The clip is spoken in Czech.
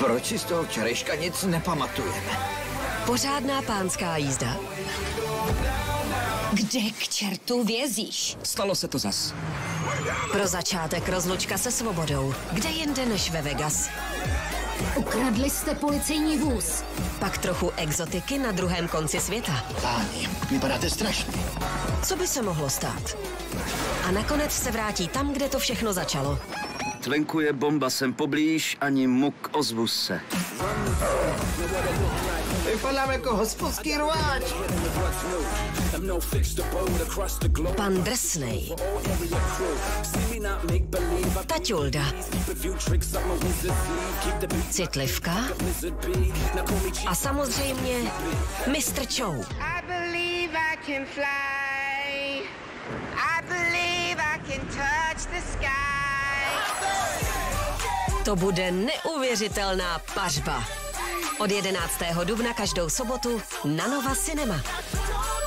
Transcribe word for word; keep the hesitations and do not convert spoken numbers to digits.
Proč si z toho včerejška nic nepamatujeme? Pořádná pánská jízda. Kde k čertu vězíš? Stalo se to zas. Pro začátek rozlučka se svobodou. Kde jinde než ve Vegas? Ukradli jste policejní vůz. Pak trochu exotiky na druhém konci světa. Páni, vypadáte strašně. Co by se mohlo stát? A nakonec se vrátí tam, kde to všechno začalo. Tvenku je bomba, jsem poblíž, ani muk, ozvu se. Vypadám jako hospodský rváč. Pan Drsnej. Taťulda. Citlivka. A samozřejmě mistr Chow. I believe I can fly. I believe I can touch the sky. To bude neuvěřitelná pařba. Od jedenáctého dubna každou sobotu na Nova Cinema.